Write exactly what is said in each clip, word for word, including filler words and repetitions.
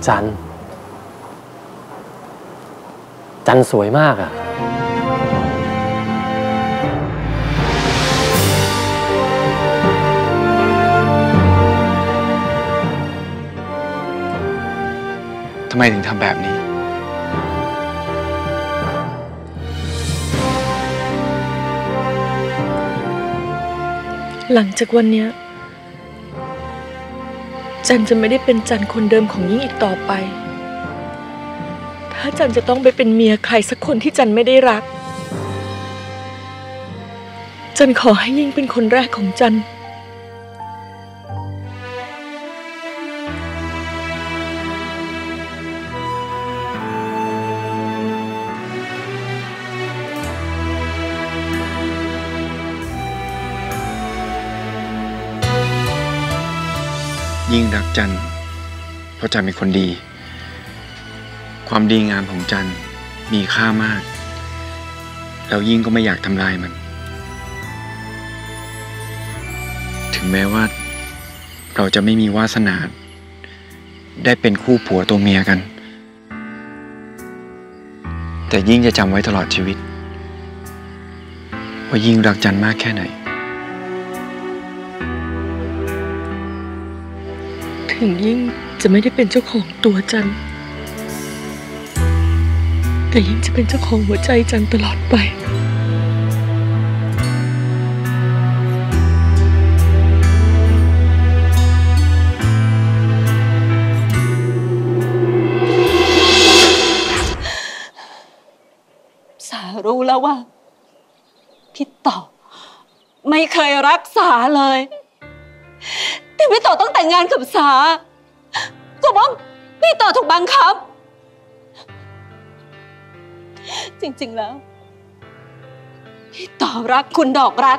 จันจันสวยมากอะทำไมถึงทำแบบนี้หลังจากวันนี้จันจะไม่ได้เป็นจันคนเดิมของยิ่งอีกต่อไปถ้าจันจะต้องไปเป็นเมียใครสักคนที่จันไม่ได้รักจันขอให้ยิ่งเป็นคนแรกของจันยิ่งรักจันเพราะจันเป็นคนดีความดีงามของจันมีค่ามากแล้วยิ่งก็ไม่อยากทำลายมันถึงแม้ว่าเราจะไม่มีวาสนาได้เป็นคู่ผัวตัวเมียกันแต่ยิ่งจะจำไว้ตลอดชีวิตว่ายิ่งรักจันมากแค่ไหนถึงยิ่งจะไม่ได้เป็นเจ้าของตัวจันแต่ยิ่งจะเป็นเจ้าของหัวใจจันตลอดไปสารู้แล้วว่าพี่ต่อไม่เคยรักษาเลยแต่พี่ต่อต้องแต่งงานกับสาก็เพราะพี่ต่อถูกบังคับจริงๆแล้วพี่ต่อรักคุณดอกรัก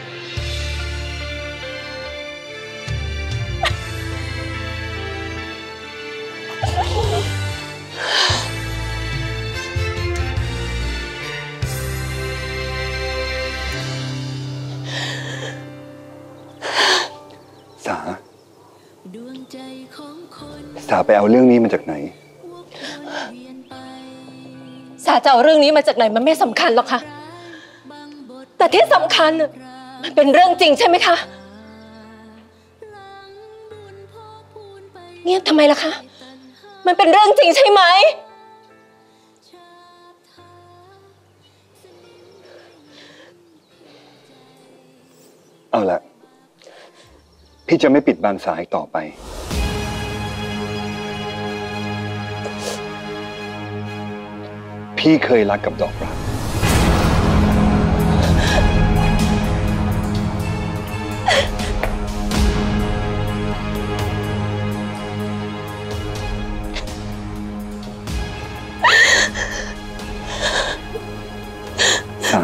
สาสาไปเอาเรื่องนี้มาจากไหนสาจะเอาเรื่องนี้มาจากไหนมันไม่สำคัญหรอกค่ะแต่ที่สำคัญมันเป็นเรื่องจริงใช่ไหมคะเงียบทำไมล่ะคะมันเป็นเรื่องจริงใช่ไหมเอาละพี่จะไม่ปิดบังสาอีกต่อไปพี่เคยรักกับดอกรักสา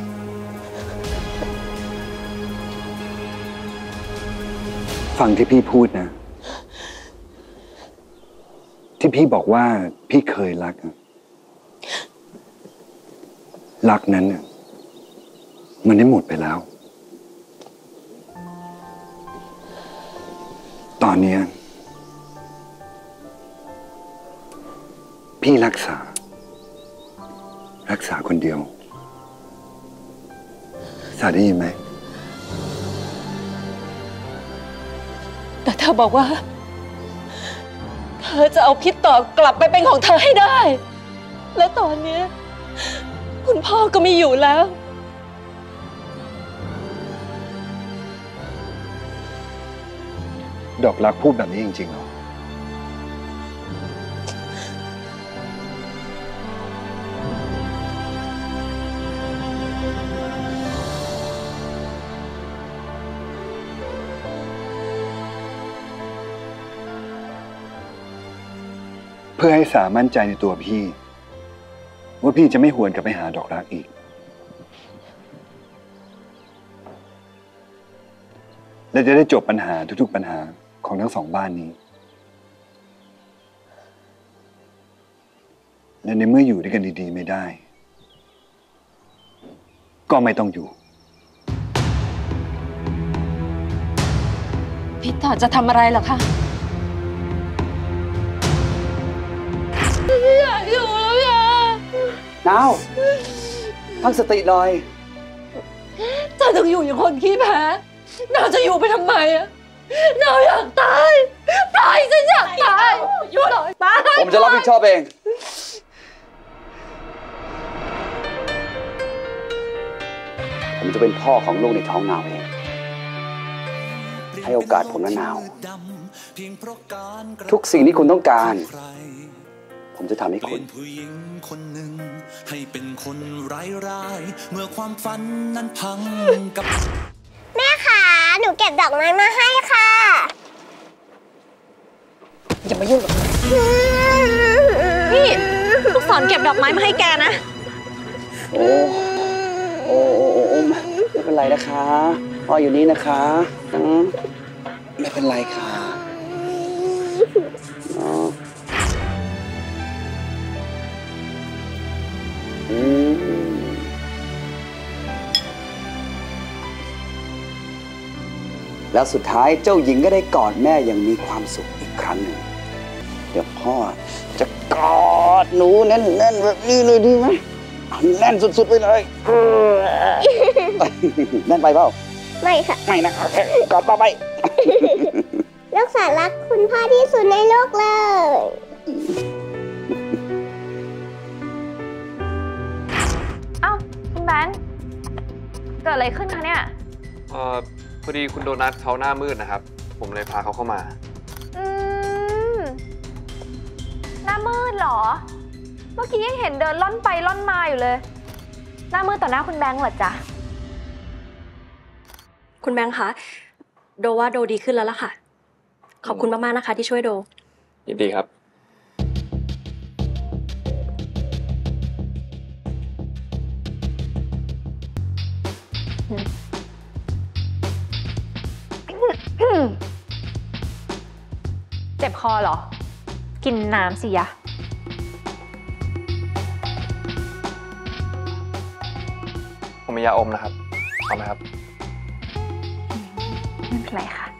ฟังที่พี่พูดนะที่พี่บอกว่าพี่เคยรักรักนั้นน่ะมันได้หมดไปแล้วตอนนี้พี่รักษารักษาคนเดียวสาได้ยินไหมแต่เธอบอกว่าเธอจะเอาพิษต่อกลับไปเป็นของเธอให้ได้และตอนนี้คุณพ่อก็ไม่อยู่แล้วดอกรักพูดแบบนี้จริงๆเหรอเพื่อให้สามั่นใจในตัวพี่ว่าพี่จะไม่หวนกลับไปหาดอกรักอีกและจะได้จบปัญหาทุกๆปัญหาของทั้งสองบ้านนี้และในเมื่ออยู่ด้วยกันดีๆไม่ได้ก็ไม่ต้องอยู่พี่ต่อจะทำอะไรเหรอคะนาวตั้งสติหน่อยถ้าต้องอยู่อย่างคนขี้แพ้นาวจะอยู่ไปทำไมอะนาวอยากตายปล่อยฉันอยากตายหยุดตายผมจะรับผิดชอบเอง ผมจะเป็นพ่อของลูกในท้องนาวเอง ให้โอกาสผมนะนาว ทุกสิ่งที่คุณต้องการ ผมจะทำให้คุณผู้หญิงคนหนึ่งให้เป็นคนร้ายร้ายเมื่อความฝันนั้นพังกับแม่คะหนูเก็บดอกไม้มาให้ค่ะอย่ามายุ่งกับมันนี่ลูกศรเก็บดอกไม้มาให้แกนะโอ้โอ้โอ้โอ้ไม่เป็นไรนะคะพ่ออยู่นี่นะคะอืมไม่เป็นไรค่ะอ๋ออืมแล้วสุดท้ายเจ้าหญิงก็ได้กอดแม่อย่างมีความสุขอีกครั้งหนึ่ง เดี๋ยวพ่อจะกอดหนูแน่นๆแบบนี้เลยดีไหมเอาแน่นสุดๆไปเลย แน่นไปเปล่าไม่ค่ะไม่นะโอเคกอดต่อไปลูกสาวรักคุณพ่อที่สุดในโลกเลยเอ้าคุณแบงค์เกิดอะไรขึ้นคะเนี่ยเอ่อพอดีคุณโดนัทเขาหน้ามืดนะครับ ผมเลยพาเขาเข้ามาอืมหน้ามืดเหรอ เมื่อกี้ยังเห็นเดินล่อนไปล่อนมาอยู่เลย หน้ามืดต่อหน้าคุณแบงค์เหรอจ๊ะคุณแบงค์คะ โดว่าโดดีขึ้นแล้วล่ะค่ะ ขอบคุณมากๆนะคะที่ช่วยโดยินดีครับเจ็บคอเหรอ กินน้ำสิยะผมมียาอมนะครับ เอาไหมครับไม่เป็นไรค่ะ